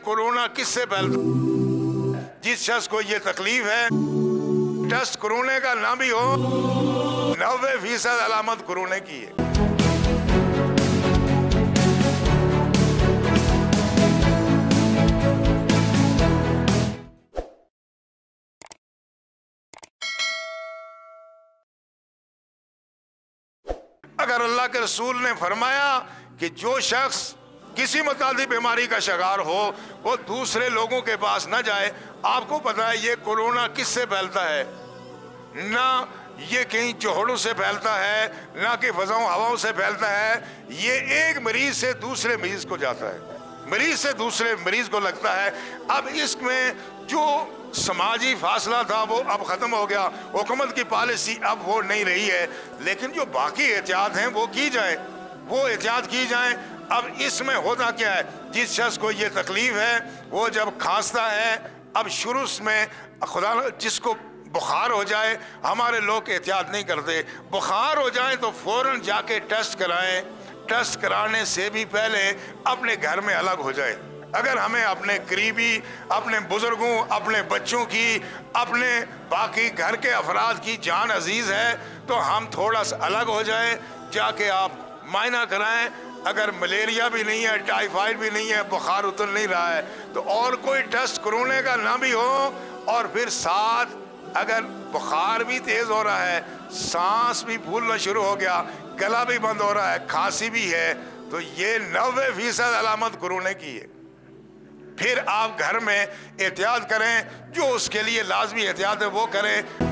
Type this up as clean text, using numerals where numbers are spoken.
Corona किससे फैलता? जिस शख्स को ये तकलीफ है, टेस्ट कोरोना का ना भी हो, 90% अलामत कोरोना की है। अगर अल्लाह के रसूल ने फरमाया कि जो शख्स किसी मुतादी बीमारी का शिकार हो वो दूसरे लोगों के पास न जाए। आपको पता है ये कोरोना किससे फैलता है? ना ये कहीं चौहड़ों से फैलता है, ना कि फजाओं हवाओं से फैलता है। ये एक मरीज से दूसरे मरीज को जाता है, मरीज से दूसरे मरीज को लगता है। अब इसमें जो समाजी फासला था वो अब ख़त्म हो गया, हुकूमत की पॉलिसी अब वो नहीं रही है, लेकिन जो बाकी एहतियात हैं वो की जाए, वो एहतियात की जाए। अब इसमें होता क्या है, जिस शख्स को ये तकलीफ है वो जब खांसता है, अब शुरू में खुदा जिसको बुखार हो जाए, हमारे लोग एहतियात नहीं करते, बुखार हो जाए तो फ़ौरन जाके टेस्ट कराएं। टेस्ट कराने से भी पहले अपने घर में अलग हो जाए। अगर हमें अपने करीबी, अपने बुजुर्गों, अपने बच्चों की, अपने बाकी घर के अफराद की जान अजीज़ है तो हम थोड़ा सा अलग हो जाएं। जाके आप मायना कराएं। अगर मलेरिया भी नहीं है, टाइफाइड भी नहीं है, बुखार उतर नहीं रहा है तो और कोई टेस्ट कोरोना का ना भी हो, और फिर साथ अगर बुखार भी तेज़ हो रहा है, सांस भी फूलना शुरू हो गया, गला भी बंद हो रहा है, खांसी भी है, तो ये 90% अलामत कोरोना की है। फिर आप घर में एहतियात करें, जो उसके लिए लाजमी एहतियात है वो करें।